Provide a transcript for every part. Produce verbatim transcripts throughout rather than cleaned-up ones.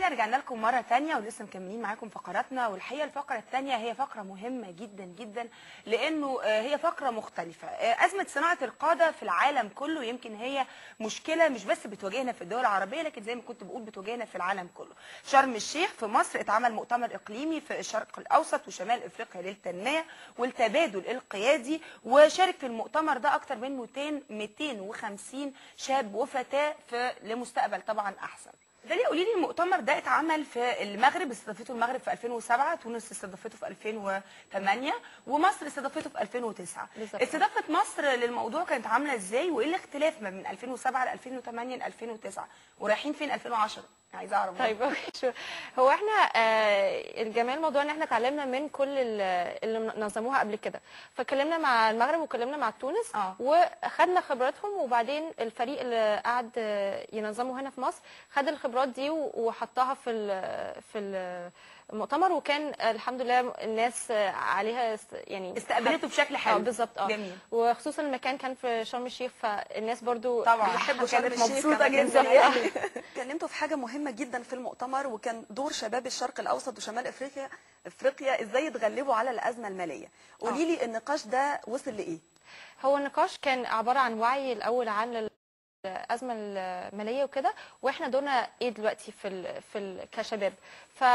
مشاهدينا رجعنا لكم مره ثانيه ولسه مكملين معاكم فقراتنا. والحقيقه الفقره الثانيه هي فقره مهمه جدا جدا لانه هي فقره مختلفه. ازمه صناعه القاده في العالم كله يمكن هي مشكله مش بس بتواجهنا في الدول العربيه، لكن زي ما كنت بقول بتواجهنا في العالم كله. شرم الشيخ في مصر اتعمل مؤتمر اقليمي في الشرق الاوسط وشمال افريقيا للتنميه والتبادل القيادي، وشارك في المؤتمر ده اكثر من مئتين وخمسين شاب وفتاه في لمستقبل طبعا احسن. داليا قولي لي، المؤتمر ده اتعمل في المغرب، استضافته المغرب في ألفين وسبعة، تونس استضافته في ألفين وثمانية، ومصر استضافته في ألفين وتسعة. استضافه مصر للموضوع كانت عامله ازاي، وايه الاختلاف ما بين ألفين وسبعة ل ألفين وثمانية ل ألفين وتسعة، ورايحين فين ألفين وعشرة؟ عايزه اعرف. طيب اوكي، شو هو احنا آه الجمال الموضوع ان احنا اتعلمنا من كل اللي نظموها قبل كده، فكلمنا مع المغرب وكلمنا مع تونس آه. وخدنا خبراتهم، وبعدين الفريق اللي قعد ينظمه هنا في مصر خد الخبرات دي وحطها في في المؤتمر، وكان الحمد لله الناس عليها يعني استقبلته بشكل حلو. اه بالظبط. اه جميل. وخصوصا المكان كان في شرم الشيخ، فالناس برضو طبعا بيحبوا شرم كانت الشيخ، مبسوطه جدا. يعني اتكلمتوا في حاجه مهمه جدا في المؤتمر، وكان دور شباب الشرق الاوسط وشمال افريقيا افريقيا ازاي يتغلبوا على الازمه الماليه. قولي لي النقاش ده وصل لايه؟ هو النقاش كان عباره عن وعي الاول عن الازمه الماليه وكده، واحنا دورنا ايه دلوقتي في ال في ال كشباب. ف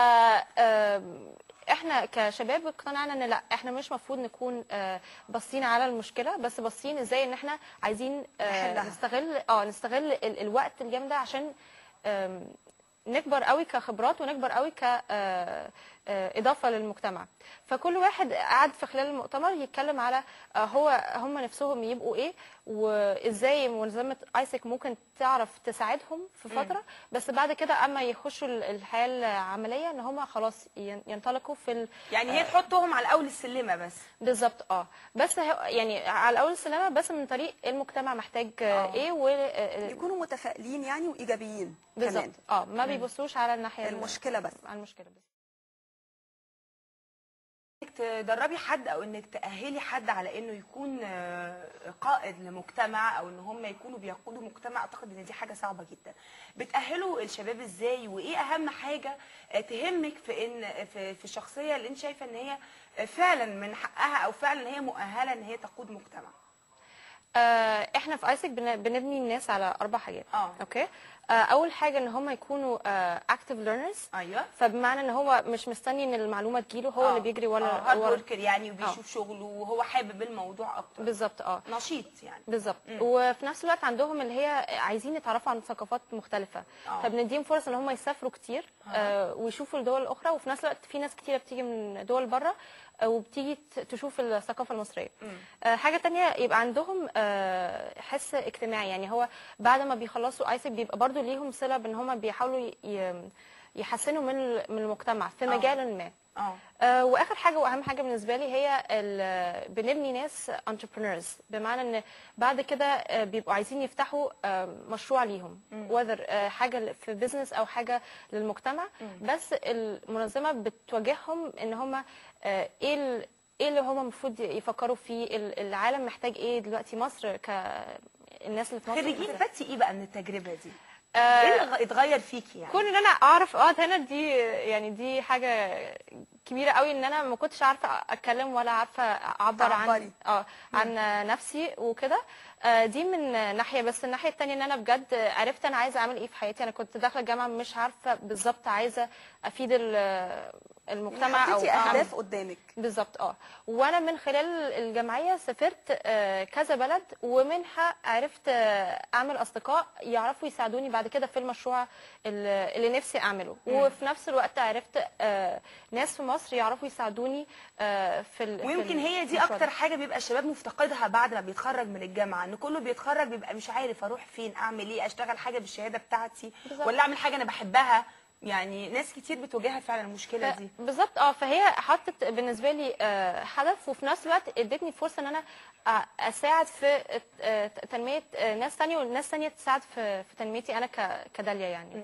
احنا كشباب اقتنعنا ان لا، احنا مش مفروض نكون باصين على المشكله، بس باصين ازاي ان احنا عايزين نستغل اه نستغل ال الوقت الجامد ده عشان نكبر قوي كخبرات ونكبر قوي كإضافة للمجتمع. فكل واحد قعد في خلال المؤتمر يتكلم على هو هم نفسهم يبقوا ايه، وازاي منظمة ايسك ممكن تعرف تساعدهم في فترة، بس بعد كده اما يخشوا الحياة العملية ان هم خلاص ينطلقوا في ال... يعني هي تحطهم على اول السلمة بس. بالظبط. اه بس يعني على اول السلمة، بس من طريق المجتمع محتاج أوه. ايه و... يكونوا متفائلين يعني وايجابيين. بالظبط. اه ما بيبصوش على الناحية المشكلة بس، على المشكلة بس. انك تدربي حد او انك تأهلي حد على انه يكون قائد لمجتمع، او ان هم يكونوا بيقودوا مجتمع، اعتقد ان دي حاجه صعبه جدا. بتأهلوا الشباب ازاي، وايه اهم حاجه تهمك في ان في, في الشخصيه اللي انت شايفه ان هي فعلا من حقها او فعلا هي مؤهله ان هي تقود مجتمع؟ آه احنا في ايسك بنبني الناس على اربع حاجات. اه اوكي. آه اول حاجه ان هم يكونوا اكتف آه ليرنرز. ايوه. فبمعنى ان هو مش مستني ان المعلومه تجيله، هو آه. اللي بيجري ورا هارد وركر يعني، وبيشوف آه. شغله وهو حابب الموضوع اكتر. بالظبط. اه نشيط يعني. بالظبط. وفي نفس الوقت عندهم اللي هي عايزين يتعرفوا عن ثقافات مختلفه. آه. فبنديهم فرص ان هم يسافروا كتير آه. آه ويشوفوا الدول الاخرى، وفي نفس الوقت في ناس كتيره بتيجي من دول بره وبتيجي تشوف الثقافه المصريه. آه حاجه تانية يبقى عندهم آه حس اجتماعي، يعني هو بعد ما بيخلصوا ايسك بيبقى برضو ليهم صله بان هم بيحاولوا يحسنوا من من المجتمع في مجال أوه. ما. اه آه واخر حاجه واهم حاجه بالنسبه لي هي بنبني ناس entrepreneurs، بمعنى ان بعد كده بيبقوا عايزين يفتحوا مشروع ليهم، whether حاجه في بيزنس او حاجه للمجتمع. مم. بس المنظمه بتواجههم ان هم ايه ايه اللي هم المفروض يفكروا فيه، العالم محتاج ايه دلوقتي، مصر كالناس اللي في مصر. خريجين استفدتي ايه بقى من التجربه دي؟ ايه اللي اتغير فيكي يعني؟ كون ان انا اعرف اقعد هنا دي يعني دي حاجه كبيره قوي، ان انا ما كنتش عارفه اتكلم ولا عارفه اعبر عن اه عن نفسي وكده. دي من ناحيه، بس الناحيه الثانيه ان انا بجد عرفت انا عايزه اعمل ايه في حياتي. انا كنت داخله الجامعه مش عارفه بالظبط عايزه افيد المجتمع او اهداف قدامك. بالظبط. اه وانا من خلال الجمعيه سافرت كذا بلد، ومنها عرفت اعمل اصدقاء يعرفوا يساعدوني بعد كده في المشروع اللي نفسي اعمله. مم. وفي نفس الوقت عرفت ناس في مصر يعرفوا يساعدوني في ويمكن في هي دي اكتر حاجه بيبقى الشباب مفتقدها بعد ما بيتخرج من الجامعه، ان كله بيتخرج بيبقى مش عارف اروح فين، اعمل ايه، اشتغل حاجه بالشهاده بتاعتي بالزبط. ولا اعمل حاجه انا بحبها. يعني ناس كتير بتواجهها فعلا المشكله دي. بالظبط. اه فهي حطت بالنسبه لي هدف، وفي نفس الوقت ادتني فرصه ان انا اساعد في تنميه ناس ثانيه، والناس ثانيه تساعد في تنميتي انا كداليا يعني.